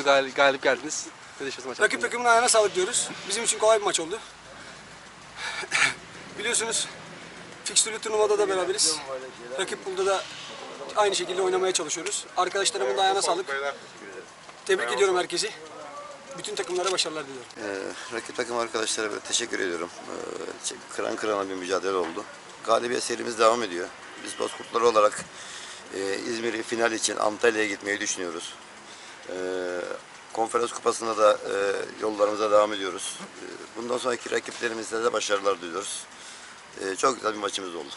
oldu, galip geldiniz. Ne düşünüyorsun maç Rakip hakkında? takımın ayağına sağlık diyoruz. Bizim için kolay bir maç oldu. Biliyorsunuz fikstürlü turnuvada da beraberiz. Rakip pool'da da aynı şekilde oynamaya çalışıyoruz. Arkadaşlarımın da ayağına sağlık. Tebrik ediyorum herkesi. Bütün takımlara başarılar diliyorum. Rakip takım arkadaşlara teşekkür ediyorum. Kıran kırana bir mücadele oldu. Galibiyet serimiz devam ediyor. Biz Bozkurtlar olarak İzmir'i final için Antalya'ya gitmeyi düşünüyoruz. Konferans kupasında da yollarımıza devam ediyoruz. Bundan sonraki rakiplerimizle de başarılar diliyoruz. Çok güzel bir maçımız oldu.